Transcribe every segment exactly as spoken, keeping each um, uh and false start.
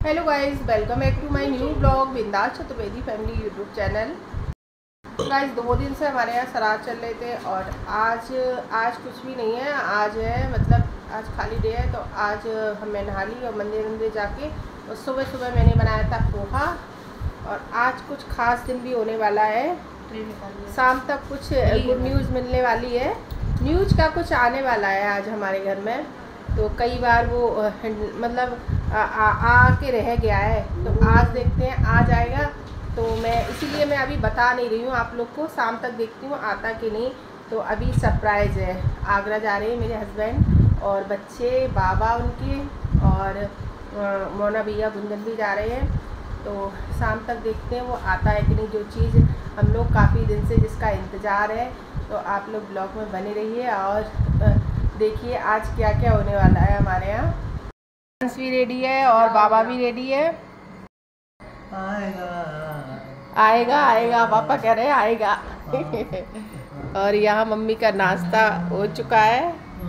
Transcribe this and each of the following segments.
Hello guys, welcome back to my new blog Bindas Chaturvedi family YouTube channel. Guys, दो दिन से हमारे यहाँ श्राद्ध चल रहे थे और आज आज कुछ भी नहीं है। आज है मतलब आज खाली डे है, तो आज हमने नहा ली और मंदिर मंदिर जाके और सुबह सुबह मैंने बनाया था पोहा। और आज कुछ खास दिन भी होने वाला है, शाम तक कुछ गुड न्यूज़ मिलने वाली है। न्यूज़ का कुछ आने वाला है आज हमारे घर में। तो कई बार वो मतलब आ, आ, आ के रह गया है, तो आज देखते हैं आ जाएगा। तो मैं इसीलिए मैं अभी बता नहीं रही हूँ आप लोग को, शाम तक देखती हूँ आता कि नहीं। तो अभी सरप्राइज़ है, आगरा जा रहे हैं मेरे हस्बैंड और बच्चे, बाबा उनके और मोना भैया गुंजन भी जा रहे हैं। तो शाम तक देखते हैं वो आता है कि नहीं। जो चीज़ हम लोग काफ़ी दिन से जिसका इंतज़ार है, तो आप लोग ब्लॉग में बने रहिए और देखिए आज क्या क्या होने वाला है हमारे यहाँ। डांस भी रेडी है और बाबा भी रेडी है। आएगा आएगा आएगा पापा कह रहे हैं आएगा। और यहाँ मम्मी का नाश्ता हो चुका है।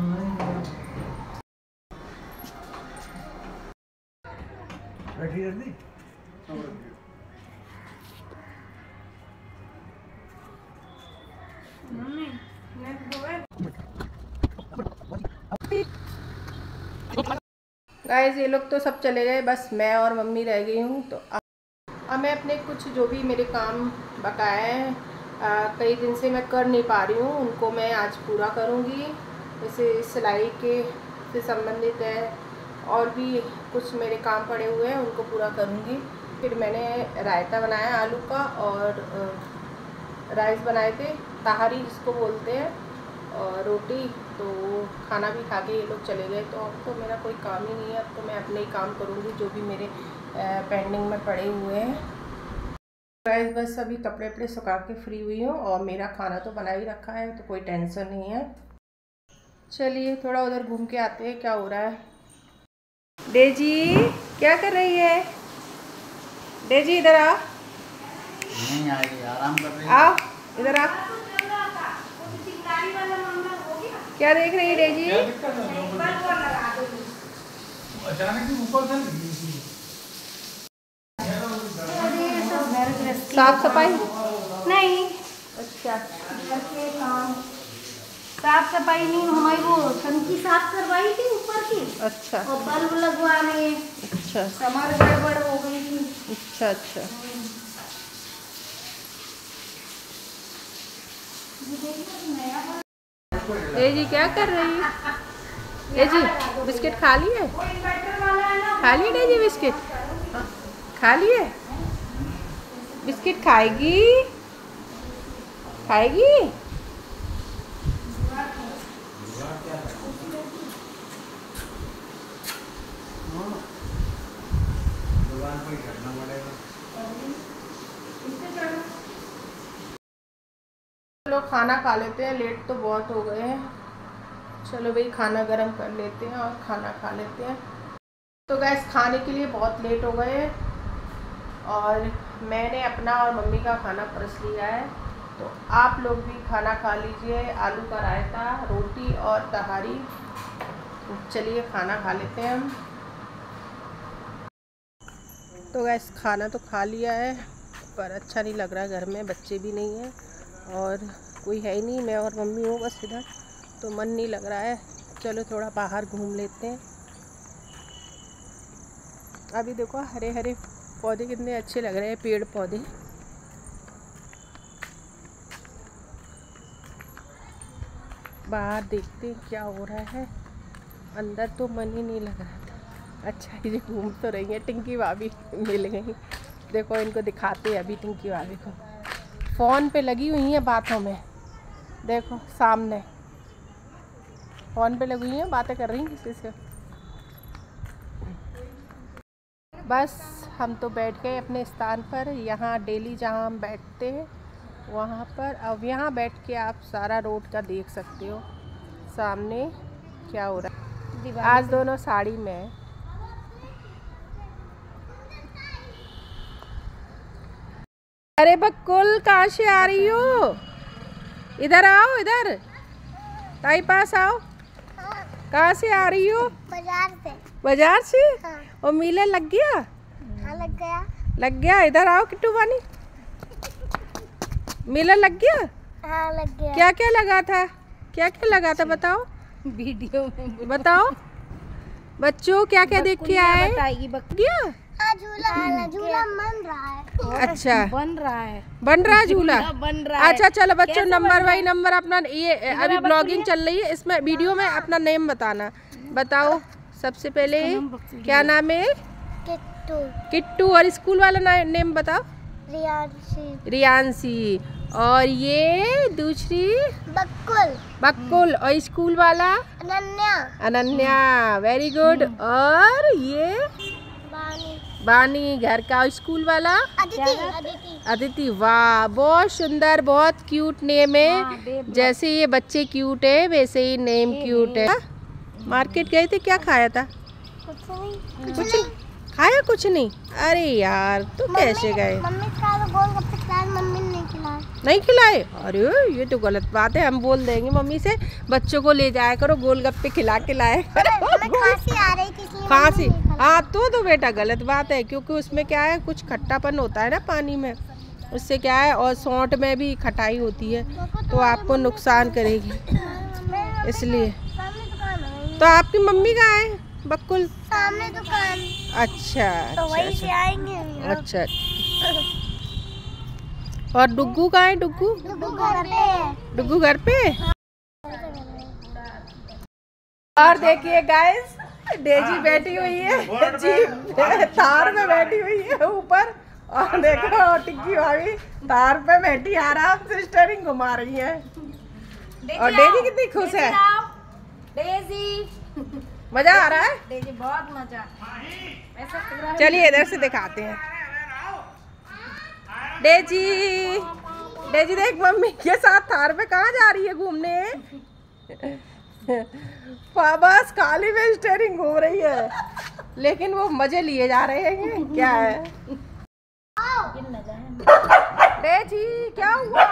गाइस, ये लोग तो सब चले गए, बस मैं और मम्मी रह गई हूँ। तो अब मैं अपने कुछ जो भी मेरे काम बकाए हैं कई दिन से मैं कर नहीं पा रही हूँ, उनको मैं आज पूरा करूँगी। जैसे सिलाई के से संबंधित है और भी कुछ मेरे काम पड़े हुए हैं, उनको पूरा करूँगी। फिर मैंने रायता बनाया आलू का और राइस बनाए थे, ताहरी जिसको बोलते हैं, और रोटी। तो खाना भी खा के ये लोग चले गए, तो अब तो मेरा कोई काम ही नहीं है। अब तो मैं अपने ही काम करूँगी जो भी मेरे पेंडिंग में पड़े हुए हैं। गाइस, बस अभी कपड़े वपड़े सुखा के फ्री हुई हूँ और मेरा खाना तो बना ही रखा है, तो कोई टेंशन नहीं है। चलिए थोड़ा उधर घूम के आते हैं क्या हो रहा है। डेजी क्या कर रही है? डेजी इधर आ। नहीं आएगी, आराम कर रही है। आओ इधर आ। क्या देख रही है डेजी? अचानक ही ऊपर से साफ सफाई नहीं। अच्छा, साफ सफाई नहीं, हमारी वो टंकी साफ करवाई थी ऊपर की। अच्छा और बल्ब लगवाने। अच्छा कमर गड़बड़ हो गई थी। अच्छा अच्छा ये जी क्या कर रही है? ये जी बिस्किट खा लिए? खा लिए डेजी बिस्किट? खा लिए? बिस्किट खाएगी? खाएगी? चलो खाना खा लेते हैं, लेट तो बहुत हो गए हैं। चलो भाई खाना गरम कर लेते हैं और खाना खा लेते हैं। तो गैस खाने के लिए बहुत लेट हो गए और मैंने अपना और मम्मी का खाना परस लिया है। तो आप लोग भी खाना खा लीजिए, आलू का रायता, रोटी और तहारी। चलिए खाना खा लेते हैं हम। तो गैस खाना तो खा लिया है, पर अच्छा नहीं लग रहा, घर में बच्चे भी नहीं हैं और कोई है ही नहीं, मैं और मम्मी हूँ बस इधर। तो मन नहीं लग रहा है, चलो थोड़ा बाहर घूम लेते हैं। अभी देखो हरे हरे पौधे कितने अच्छे लग रहे हैं, पेड़ पौधे। बाहर देखते हैं क्या हो रहा है, अंदर तो मन ही नहीं लग रहा था। अच्छा ये घूम तो रही है, टिंकी भाभी मिल गई। देखो इनको दिखाते हैं अभी, टिंकी भाभी को फ़ोन पे लगी हुई हैं बातों में। देखो सामने फ़ोन पे लगी हुई हैं, बातें कर रही हैं किसी से। बस हम तो बैठ गए अपने स्थान पर, यहाँ डेली जहाँ हम बैठते हैं वहाँ पर। अब यहाँ बैठ के आप सारा रोड का देख सकते हो सामने क्या हो रहा है। आज दोनों साड़ी में है। अरे बकुल कहाँ से आ रही हो? इधर आओ, इधर ताई पास आओ। कहाँ से आ रही हो? बाजार से। बाजार से? हाँ। और मेला लग गया? लग गया? इधर आओ किट्टू बानी। मेला लग गया? हाँ लग गया। क्या क्या लगा था? क्या क्या लगा था बताओ वीडियो में बताओ बच्चों, क्या क्या देख के आए? बताएगी गया झूला झूला बन रहा है। अच्छा बन रहा है बन रहा है झूला बन रहा है। अच्छा चलो बच्चों, नंबर बाई नंबर अपना ये अभी ब्लॉगिंग चल रही है, इसमें वीडियो में अपना नेम बताना। बताओ सबसे पहले क्या नाम है? किट्टू। किट्टू। और स्कूल वाला नेम बताओ? रियांशी। रियांशी। और ये दूसरी बकुल। बकुल। और स्कूल वाला? अनन्या। अनन्या। Very good. और ये बानी। बानी घर का। स्कूल वाला? अदिति। अदिति। अदिति। वाह बहुत सुंदर, बहुत क्यूट नेम है। जैसे ये बच्चे क्यूट है वैसे ही नेम क्यूट है। मार्केट गए थे, क्या खाया था? कुछ नहीं। कुछ नहीं खाया? कुछ नहीं? अरे यार तो कैसे गए? मम्मी का तो गोलगप्पे खिलाए, मम्मी ने नहीं खिलाए। नहीं खिलाए? अरे ये तो गलत बात है, हम बोल देंगे मम्मी से बच्चों को ले जाया करो, गोलगप्पे खिला के लाए करो। खांसी आ रही थी इसलिए खांसी? हाँ तो तो बेटा गलत बात है, क्योंकि उसमें क्या है कुछ खट्टापन होता है ना पानी में, उससे क्या है, और सौंठ में भी खटाई होती है तो आपको नुकसान करेगी, इसलिए। तो आपकी मम्मी कहाँ है? बकुल सामने दुकान। अच्छा तो वहीं से आएंगे। अच्छा। और डुग्गू कहाँ है? डुग्गू डुग्गू घर पे है। डुग्गू घर पे। और देखिए गाइस, डेजी बैठी हुई है जी थार में बैठी हुई है ऊपर, और देखो टिक्की भाभी थार पे बैठी आराम से स्टीयरिंग घुमा रही है। और डेजी कितनी खुश है। डेजी मजा आ रहा है? डेजी बहुत मजा। चलिए इधर से दिखाते हैं। डेजी डेजी देख मम्मी के साथ थार पे कहाँ जा रही है घूमने? बस खाली में स्टीयरिंग घूम रही है, लेकिन वो मजे लिए जा रहे हैं। क्या है डेजी? क्या हुआ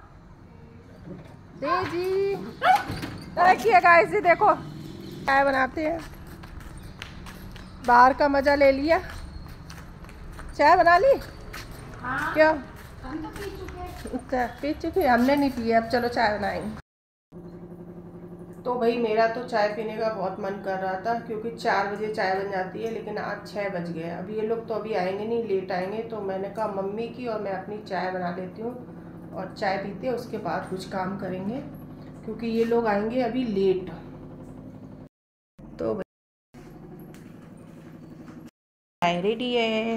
डेजी? देखिएगा इसे, देखो चाय बनाते हैं, बाहर का मजा ले लिया। चाय बना ली? हाँ। क्यों? हम तो पी चुके। अच्छा पी चुके, हमने नहीं पिया। अब चलो चाय बनाएंगे। तो भाई मेरा तो चाय पीने का बहुत मन कर रहा था, क्योंकि चार बजे चाय बन जाती है, लेकिन आज छः बज गए। अब ये लोग तो अभी आएंगे नहीं, लेट आएंगे, तो मैंने कहा मम्मी की और मैं अपनी चाय बना लेती हूँ, और चाय पीते हैं उसके बाद कुछ काम करेंगे, क्योंकि ये लोग आएंगे अभी लेट। तो चाय रेडी है।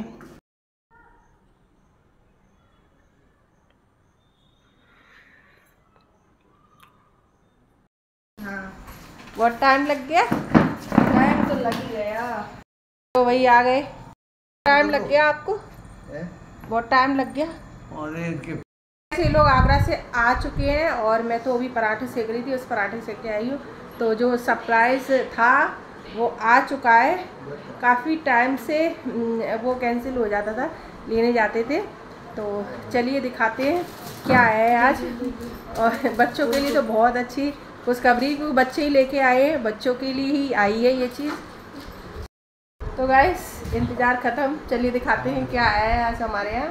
हाँ बहुत टाइम लग गया। टाइम तो लग ही गया। तो वही आ गए। टाइम लग गया आपको? बहुत टाइम लग गया। ऐसे लोग आगरा से आ चुके हैं, और मैं तो अभी पराठे सेक रही थी, उस पराठे सेक के आई हूँ। तो जो सरप्राइज था वो आ चुका है। काफ़ी टाइम से वो कैंसिल हो जाता था, लेने जाते थे। तो चलिए दिखाते हैं क्या है आज। और बच्चों के लिए तो बहुत अच्छी खुशखबरी, क्योंकि बच्चे ही लेके आए हैं, बच्चों के लिए ही आई है ये चीज़। तो गाइस इंतज़ार ख़त्म, चलिए दिखाते हैं क्या आया है आज हमारे यहाँ।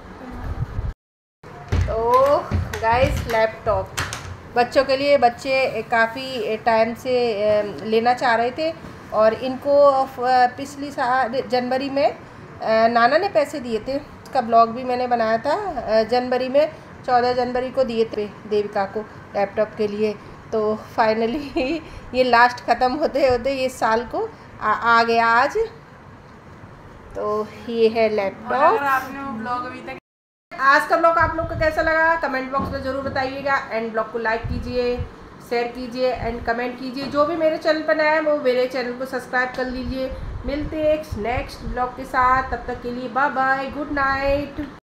तो गाइस लैपटॉप बच्चों के लिए, बच्चे काफ़ी टाइम से लेना चाह रहे थे, और इनको पिछली साल जनवरी में नाना ने पैसे दिए थे, उसका ब्लॉग भी मैंने बनाया था। जनवरी में चौदह जनवरी को दिए थे देविका को लैपटॉप के लिए। तो फाइनली ये लास्ट ख़त्म होते होते ये साल को आ, आ गया आज। तो ये है लैपटॉप। अगर आपने वो ब्लॉग अभी तक, आज का ब्लॉग आप लोग को कैसा लगा कमेंट बॉक्स में ज़रूर बताइएगा। एंड ब्लॉग को लाइक कीजिए, शेयर कीजिए एंड कमेंट कीजिए। जो भी मेरे चैनल पर नया है वो मेरे चैनल को सब्सक्राइब कर लीजिए। मिलते हैं नेक्स्ट ब्लॉग के साथ, तब तक के लिए बाय बाय, गुड नाइट।